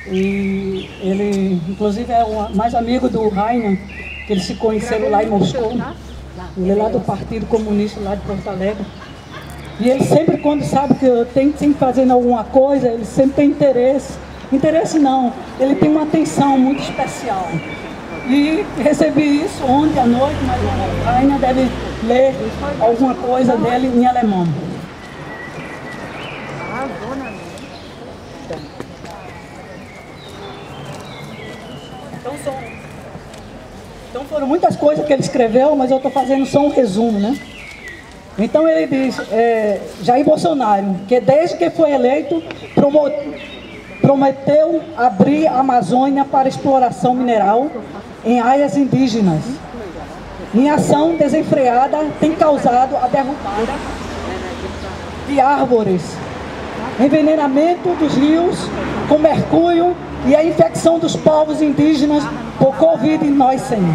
E ele, inclusive, é o mais amigo do Rainer, que eles se conheceram lá em Moscou. Ele é lá do Partido Comunista, lá de Porto Alegre. E ele sempre, quando sabe que eu tenho que fazer alguma coisa, ele sempre tem interesse. Interesse não, ele tem uma atenção muito especial. E recebi isso ontem à noite, mas o Rainer deve ler alguma coisa dele em alemão. Então foram muitas coisas que ele escreveu, mas eu estou fazendo só um resumo, né? Então ele diz, Jair Bolsonaro, que desde que foi eleito, prometeu abrir a Amazônia para exploração mineral em áreas indígenas. Em ação desenfreada, tem causado a derrubada de árvores, envenenamento dos rios com mercúrio e a infecção dos povos indígenas por Covid-19.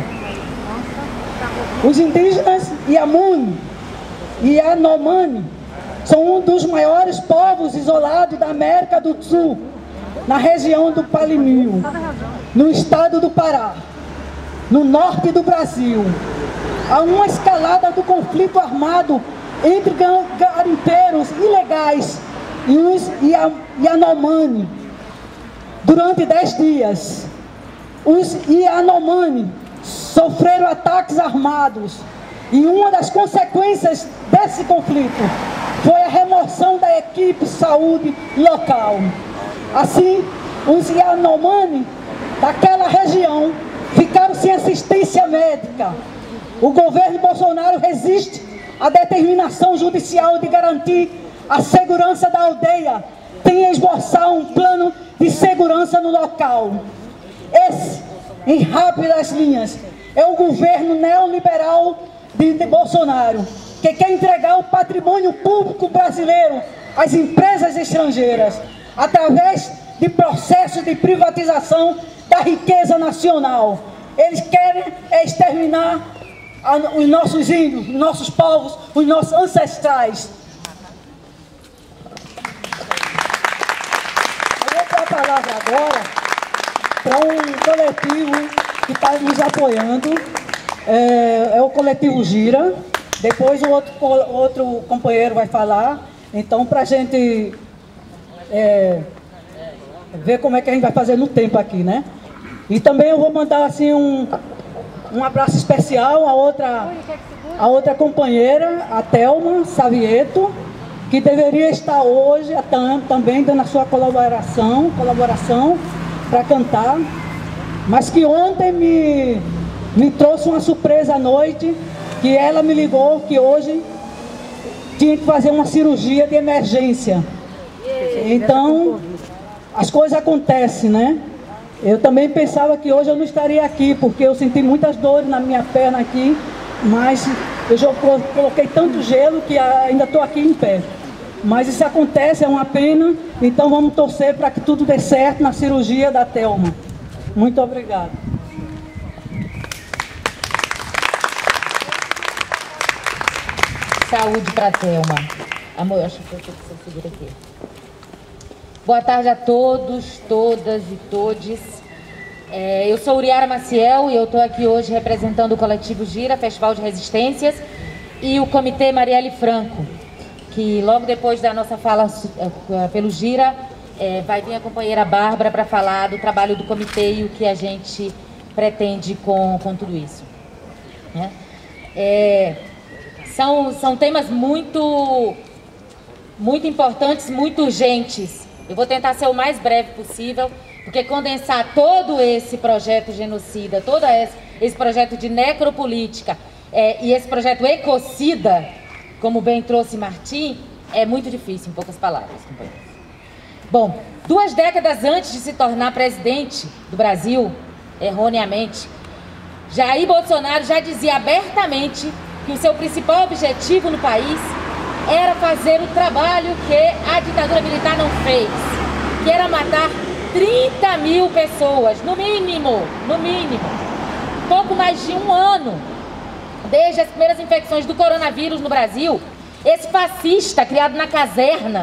Os indígenas Yanomami e Yanomami são um dos maiores povos isolados da América do Sul, na região do Palimio, no estado do Pará, no norte do Brasil. Há uma escalada do conflito armado entre garimpeiros ilegais e os Yanomami. Durante 10 dias, os Yanomami sofreram ataques armados e uma das consequências desse conflito foi a remoção da equipe de saúde local. Assim, os Yanomami daquela região ficaram sem assistência médica. O governo Bolsonaro resiste à determinação judicial de garantir a segurança da aldeia, tem a esboçar um plano de segurança no local. Esse, em rápidas linhas, é o governo neoliberal de Bolsonaro, que quer entregar o patrimônio público brasileiro às empresas estrangeiras, através de processos de privatização da riqueza nacional. Eles querem exterminar os nossos índios, os nossos povos, os nossos ancestrais. Eu vou dar a palavra agora para um coletivo que está nos apoiando, é o coletivo Gira. Depois o outro companheiro vai falar, então para a gente ver como é que a gente vai fazer no tempo aqui, né? E também eu vou mandar assim um abraço especial a outra companheira, a Thelma Savieto, que deveria estar hoje também dando a sua colaboração para cantar, mas que ontem me trouxe uma surpresa à noite, que ela me ligou que hoje tinha que fazer uma cirurgia de emergência. Então, as coisas acontecem, né? Eu também pensava que hoje eu não estaria aqui, porque eu senti muitas dores na minha perna aqui, mas eu já coloquei tanto gelo que ainda estou aqui em pé. Mas isso acontece, é uma pena, então vamos torcer para que tudo dê certo na cirurgia da Thelma. Muito obrigado. Saúde para a Thelma. Amor, acho que você segura aqui. Boa tarde a todos, todas e todes. Eu sou Uriara Maciel e eu estou aqui hoje representando o coletivo Gira, Festival de Resistências, e o Comitê Marielle Franco, que logo depois da nossa fala pelo Gira, vai vir a companheira Bárbara para falar do trabalho do comitê e o que a gente pretende com tudo isso. São temas muito importantes, muito urgentes. Eu vou tentar ser o mais breve possível, porque condensar todo esse projeto genocida, todo esse projeto de necropolítica e esse projeto ecocida, como bem trouxe Martim, é muito difícil, em poucas palavras, companheiros. Bom, 2 décadas antes de se tornar presidente do Brasil, erroneamente, Jair Bolsonaro já dizia abertamente que o seu principal objetivo no país era fazer o trabalho que a ditadura militar não fez, que era matar 30 mil pessoas, no mínimo, pouco mais de 1 ano, desde as primeiras infecções do coronavírus no Brasil. Esse fascista, criado na caserna,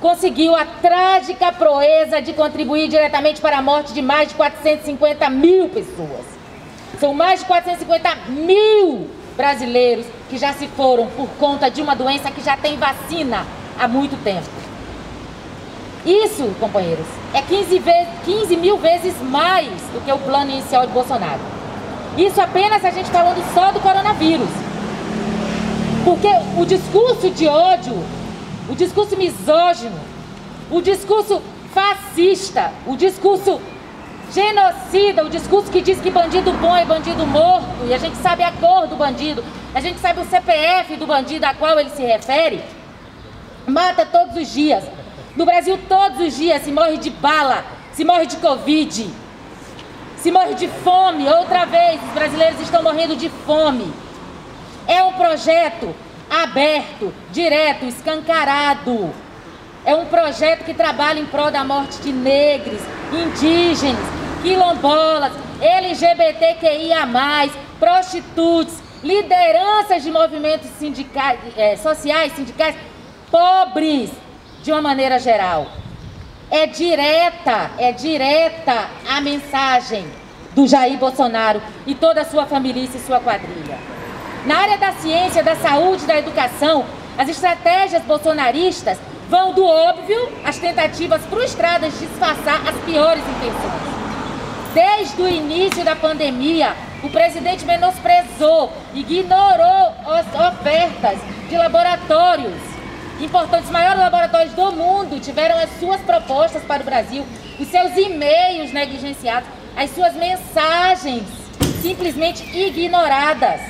conseguiu a trágica proeza de contribuir diretamente para a morte de mais de 450 mil pessoas. São mais de 450 mil brasileiros que já se foram por conta de uma doença que já tem vacina há muito tempo. Isso, companheiros, é 15 mil vezes mais do que o plano inicial de Bolsonaro. Isso apenas a gente falando só do coronavírus. Porque o discurso de ódio, o discurso misógino, o discurso fascista, o discurso genocida, o discurso que diz que bandido bom é bandido morto, e a gente sabe a cor do bandido, a gente sabe o CPF do bandido a qual ele se refere, mata todos os dias. No Brasil, todos os dias se morre de bala, se morre de Covid, se morre de fome. Outra vez, os brasileiros estão morrendo de fome. É um projeto aberto, direto, escancarado. É um projeto que trabalha em prol da morte de negros, indígenas, quilombolas, LGBTQIA+, prostitutos, lideranças de movimentos sindicais, sociais, sindicais, pobres, de uma maneira geral. É direta a mensagem do Jair Bolsonaro e toda a sua família e sua quadrilha. Na área da ciência, da saúde, da educação, as estratégias bolsonaristas vão do óbvio às tentativas frustradas de disfarçar as piores intenções. Desde o início da pandemia, o presidente menosprezou, ignorou as ofertas de laboratórios importantes. Os maiores laboratórios do mundo tiveram as suas propostas para o Brasil, os seus e-mails negligenciados, as suas mensagens simplesmente ignoradas.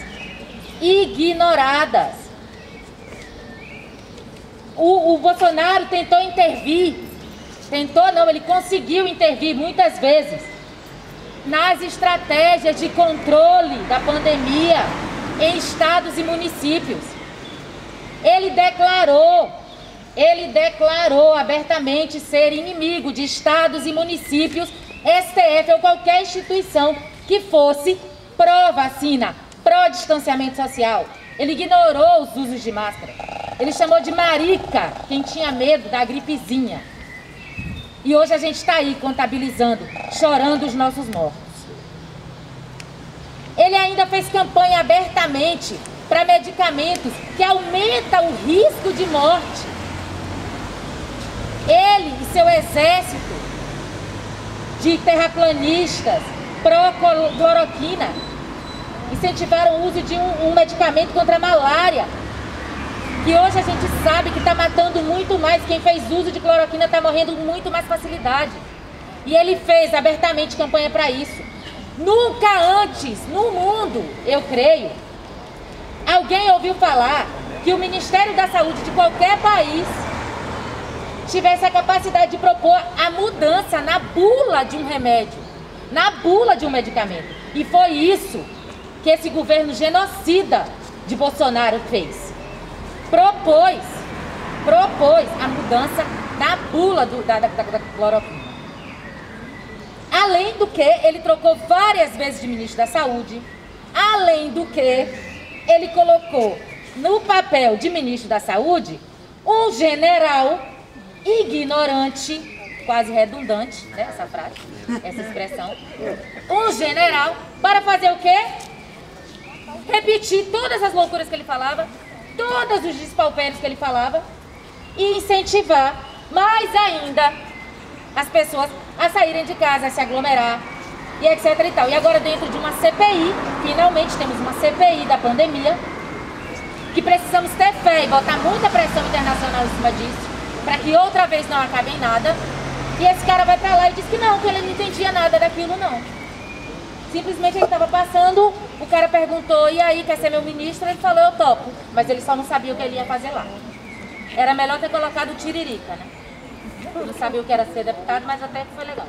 O Bolsonaro tentou intervir, ele conseguiu intervir muitas vezes nas estratégias de controle da pandemia em estados e municípios. Ele declarou abertamente ser inimigo de estados e municípios, STF ou qualquer instituição que fosse pró-vacina, pró-distanciamento social. Ele ignorou os usos de máscara. Ele chamou de marica quem tinha medo da gripezinha. E hoje a gente está aí contabilizando, chorando os nossos mortos. Ele ainda fez campanha abertamente para medicamentos que aumentam o risco de morte. Ele e seu exército de terraplanistas pró-cloroquina incentivaram o uso de um medicamento contra a malária, que hoje a gente sabe que está matando muito mais. Quem fez uso de cloroquina está morrendo com muito mais facilidade. E ele fez abertamente campanha para isso. Nunca antes no mundo, eu creio, alguém ouviu falar que o Ministério da Saúde de qualquer país tivesse a capacidade de propor a mudança na bula de um remédio, na bula de um medicamento. E foi isso que esse governo genocida de Bolsonaro fez. Propôs a mudança na bula da cloroquina. Além do que, ele trocou várias vezes de ministro da Saúde. Além do que, ele colocou no papel de ministro da Saúde um general ignorante, quase redundante, né, essa frase, essa expressão. Um general para fazer o quê? Repetir todas as loucuras que ele falava, todos os despauperos que ele falava e incentivar mais ainda as pessoas a saírem de casa, a se aglomerar e etc e tal. E agora, dentro de uma CPI, finalmente temos uma CPI da pandemia, que precisamos ter fé e botar muita pressão internacional em cima disso, para que outra vez não acabe em nada. E esse cara vai pra lá e diz que não, que ele não entendia nada daquilo, não. Simplesmente ele estava passando, o cara perguntou, e aí, quer ser meu ministro? Ele falou, eu topo. Mas ele só não sabia o que ele ia fazer lá. Era melhor ter colocado o Tiririca, né? Eu não sabia o que era ser deputado, mas até que foi legal.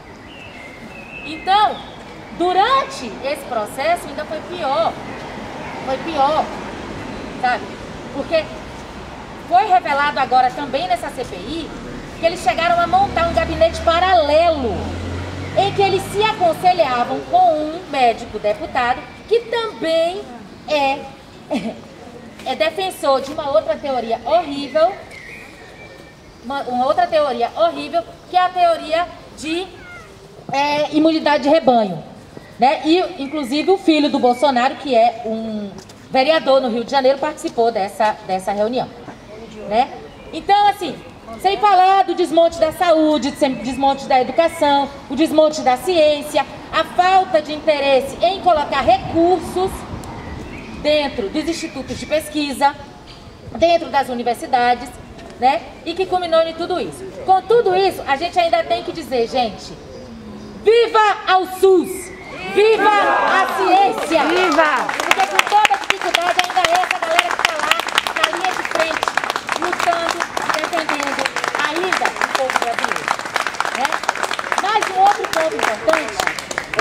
Então, durante esse processo ainda foi pior. Foi pior, sabe? Porque foi revelado agora também nessa CPI que eles chegaram a montar um gabinete paralelo em que eles se aconselhavam com um médico deputado que também é defensor de uma outra teoria horrível, uma outra teoria horrível, que é a teoria de imunidade de rebanho, né? E, inclusive, o filho do Bolsonaro, que é um vereador no Rio de Janeiro, participou dessa reunião, né? Então, assim, sem falar do desmonte da saúde, desmonte da educação, o desmonte da ciência, a falta de interesse em colocar recursos dentro dos institutos de pesquisa, dentro das universidades, né? E que culminou em tudo isso. Com tudo isso, a gente ainda tem que dizer, gente, viva ao SUS! Viva a ciência! Viva! Porque com toda a dificuldade ainda é essa galera que está lá na linha de frente, lutando, defendendo ainda o povo brasileiro, né? Mas um outro ponto importante...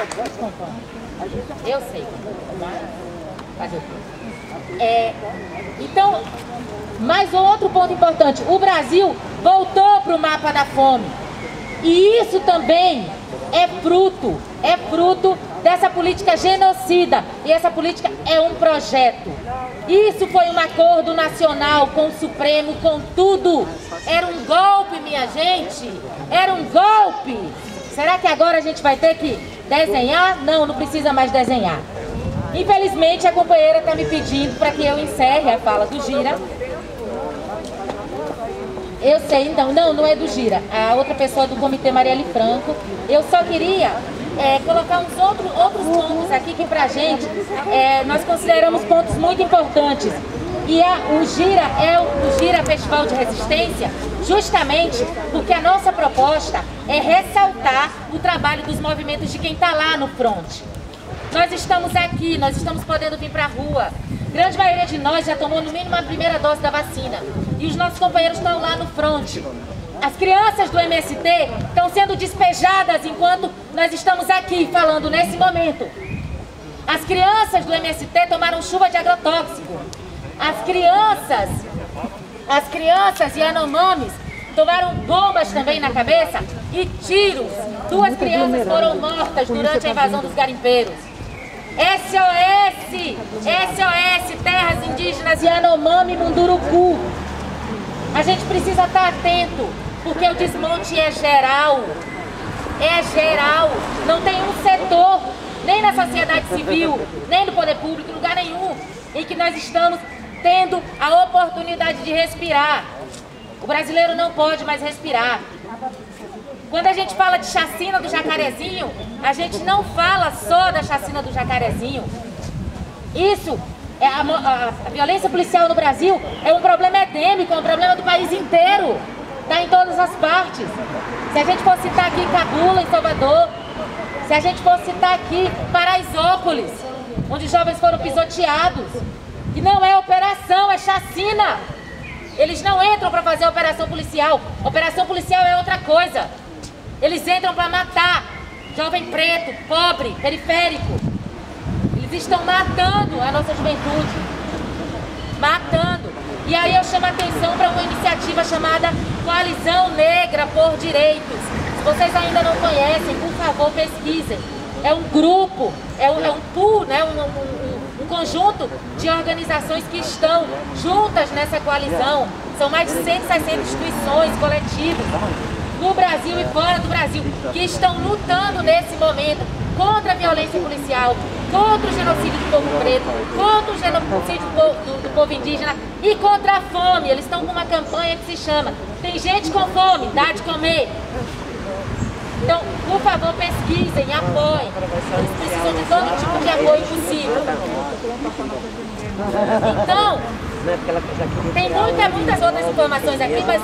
Eu sei. Fazer o quê? Então, mais um outro ponto importante. O Brasil voltou para o mapa da fome. E isso também é fruto dessa política genocida. E essa política é um projeto. Isso foi um acordo nacional com o Supremo, com tudo. Era um golpe, minha gente. Era um golpe. Será que agora a gente vai ter que desenhar? Não, não precisa mais desenhar. Infelizmente, a companheira está me pedindo para que eu encerre a fala do Gira. Eu sei, então, não é do Gira. A outra pessoa do Comitê Marielle Franco. Eu só queria colocar uns outros pontos aqui que pra gente nós consideramos pontos muito importantes. E o Gira é o Gira Festival de Resistência, justamente porque a nossa proposta é ressaltar o trabalho dos movimentos de quem está lá no front. Nós estamos aqui, nós estamos podendo vir para a rua. Grande maioria de nós já tomou no mínimo a primeira dose da vacina. E os nossos companheiros estão lá no front. As crianças do MST estão sendo despejadas enquanto nós estamos aqui falando nesse momento. As crianças do MST tomaram chuva de agrotóxico. As crianças Yanomamis tomaram bombas também na cabeça e tiros. 2 crianças foram mortas durante a invasão dos garimpeiros. SOS! SOS! Terras indígenas Yanomami e Munduruku. A gente precisa estar atento, porque o desmonte é geral. É geral. Não tem um setor, nem na sociedade civil, nem no poder público, em lugar nenhum, em que nós estamos tendo a oportunidade de respirar. O brasileiro não pode mais respirar. Quando a gente fala de chacina do Jacarezinho, a gente não fala só da chacina do Jacarezinho. Isso, a violência policial no Brasil é um problema endêmico, é um problema do país inteiro. Está em todas as partes. Se a gente for citar aqui Cabula, em Salvador, se a gente for citar aqui Paraisópolis, onde jovens foram pisoteados, e não é operação, é chacina. Eles não entram para fazer operação policial. Operação policial é outra coisa. Eles entram para matar jovem preto, pobre, periférico. Eles estão matando a nossa juventude. Matando. E aí eu chamo a atenção para uma iniciativa chamada Coalizão Negra por Direitos. Se vocês ainda não conhecem, por favor, pesquisem. É um grupo, é um pool, né? Um conjunto de organizações que estão juntas nessa coalizão. São mais de 160 instituições, coletivos, no Brasil e fora do Brasil, que estão lutando nesse momento contra a violência policial, contra o genocídio do povo preto, contra o genocídio do povo indígena e contra a fome. Eles estão com uma campanha que se chama Tem Gente com Fome, Dá de Comer. Então, por favor, pesquisem, apoiem. Eles precisam de todo tipo de apoio possível. Então, tem muitas outras informações aqui, mas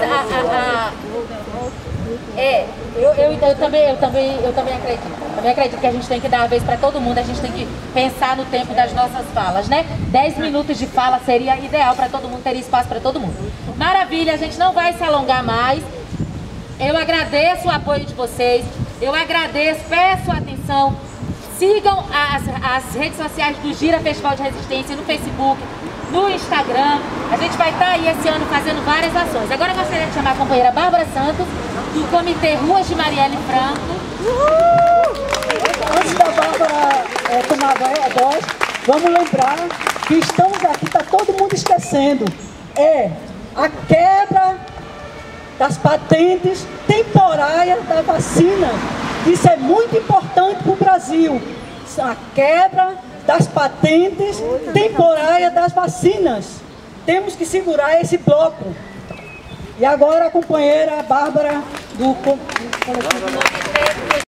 eu também acredito. Também acredito que a gente tem que dar a vez para todo mundo, a gente tem que pensar no tempo das nossas falas, né? 10 minutos de fala seria ideal para todo mundo, teria espaço para todo mundo. Maravilha, a gente não vai se alongar mais. Eu agradeço o apoio de vocês, eu agradeço, peço atenção, sigam as redes sociais do Gira Festival de Resistência no Facebook, no Instagram. A gente vai estar aí esse ano fazendo várias ações. Agora eu gostaria de chamar a companheira Bárbara Santos, do Comitê Ruas de Marielle Franco. Antes da Bárbara tomar a voz, vamos lembrar que estamos aqui, está todo mundo esquecendo, a quebra das patentes temporárias da vacina. Isso é muito importante para o Brasil. A quebra das patentes temporárias das vacinas. Temos que segurar esse bloco. E agora a companheira Bárbara do coletivo.